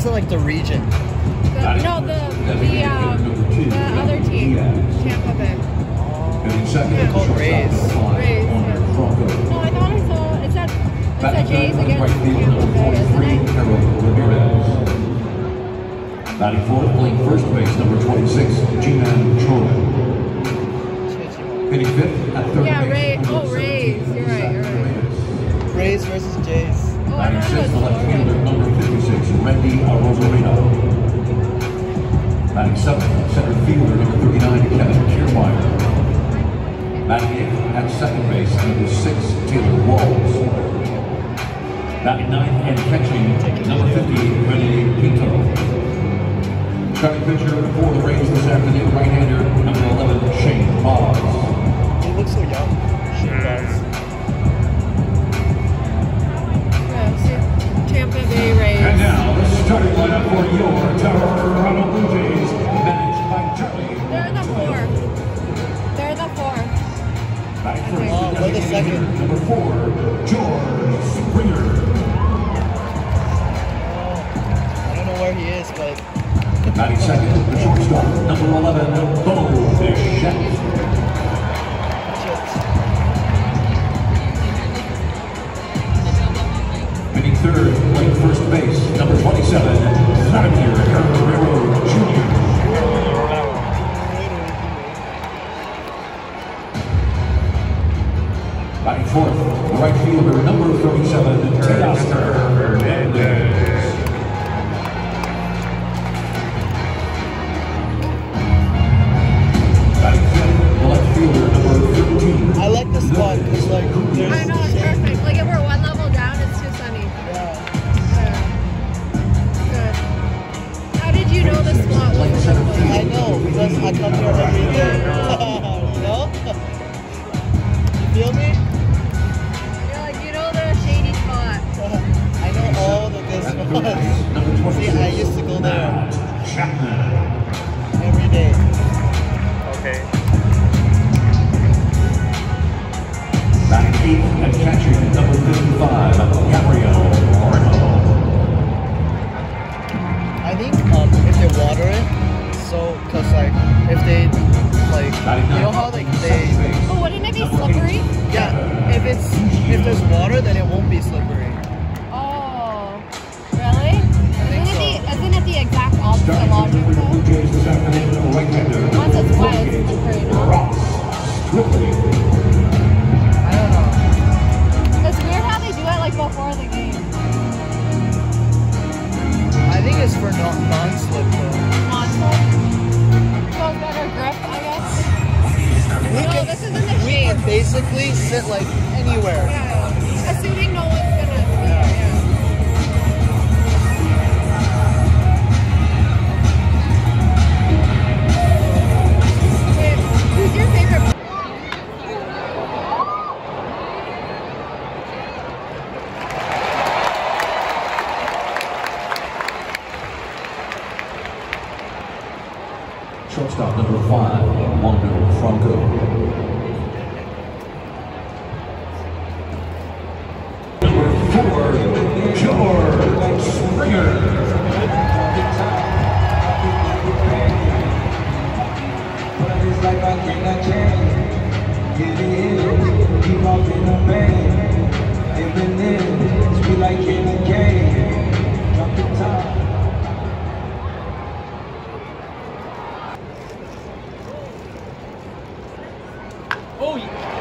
wasn't like the region. The other team, Tampa Bay. They're called Rays. Rays. No, I thought I saw it said Jays against Tampa Bay, isn't it? Ramírez. 94th, playing first base, number 26, G-Man Troy. Hitting fifth at third yeah, base. Rays. You're right. Rays versus Jays. Oh, I thought it 96th, was left Florida. fielder, number 56, Randy Arozarena. 97th, center fielder, number 39, Kevin Kiermaier. 98th, at second base, number 6, Taylor Walls. 99th, and catching, number 50, Renee Pinto. Starting pitcher for the Rays this afternoon, right-hander, number 11, Shane Boggs. He looks so young. Shane Boggs. Tampa Bay Rays. And now, the starting lineup for your Toronto Blue Jays, managed by Charlie. They're the fourth. We're the second. Number 4, George Springer. I don't know where he is, but 92nd, the shortstop, number 11, Bo Bichette. Hitting third, playing first base, number 27, Ramírez Jr. 94th, the right fielder, number 37, Teoscar Hernandez. 95th, the left fielder, number 13. I like this spot because like there's I know, it's perfect. Like if we're one level down, it's too sunny. Good. How did you know this spot was this way? I know because I come here every day. You know? You feel me? You're like, you know the shady spot. I know all the good spots. See, I used to go there every day. Okay. 98th and catching, number 55, Gabriel Moreno. I think if they water it, so cause like if they like you know how like they Oh, wouldn't it be slippery? yeah if there's water then it won't be slippery. Oh, really? So. Isn't it the exact opposite logic though? Once it's wet, it's slippery, no? I don't know. It's weird how they do it like before the game. I think it's for non-slip though. Non-slip. So better grip, I guess. This isn't the We shape. can basically sit like anywhere. Yeah. Assuming no one's gonna be there, yeah. Wait, who's your favorite? Shortstop, number 5, Wander Franco. Number 4, George Springer. Like I cannot change. Get in, keep off in the pain. Living in, sweet like candy cane. Drop the top. Oh,